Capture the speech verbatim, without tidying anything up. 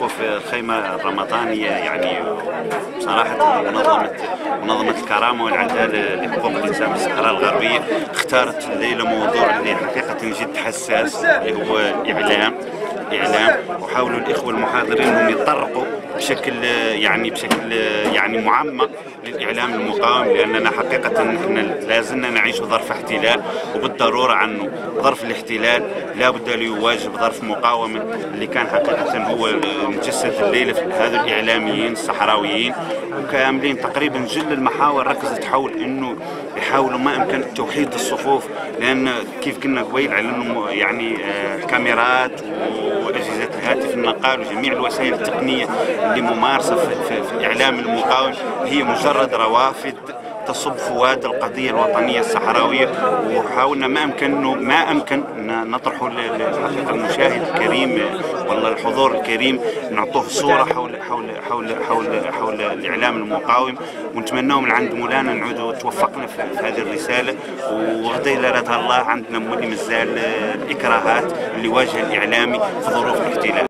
موقف الخيمة الرمضانية يعني بصراحة منظمة منظمة الكرامة والعدالة لحقوق الإنسان في الصحراء الغربية اختارت الليلة موضوع اللي حقيقة جد حساس اللي هو الإعلام إعلام وحاولوا الإخوة المحاضرين أنهم يتطرقوا بشكل يعني بشكل يعني معمق للإعلام المقاوم، لأننا حقيقة نحن لازلنا نعيش ظرف احتلال وبالضرورة عنه. ظرف الاحتلال لا بد له يواجه ظرف مقاومة اللي كان حقيقة هو مجسد الليلة في هذا الإعلاميين الصحراويين وكاملين. تقريبا جل المحاور ركزت حول أنه يحاولوا ما أمكن توحيد الصفوف، لأن كيف كنا قبيل على أنه يعني الكاميرات وأجهزة الهاتف النقال وجميع الوسائل التقنية اللي ممارسة في, في, في الإعلام المقاوم هي مجرد روافد تصب فواد القضية الوطنية الصحراوية. وحاولنا ما أمكن ما أمكن نطرحه للحقيقة المشاهد الكريم والله الحضور الكريم، نعطوه صورة حول حول حول حول حول الإعلام المقاوم، ونتمنوا من عند مولانا نعودوا توفقنا في هذه الرسالة. وغدا إلى رضا الله عندنا مولي مازال الإكراهات اللي واجه الإعلامي في ظروف الاحتلال.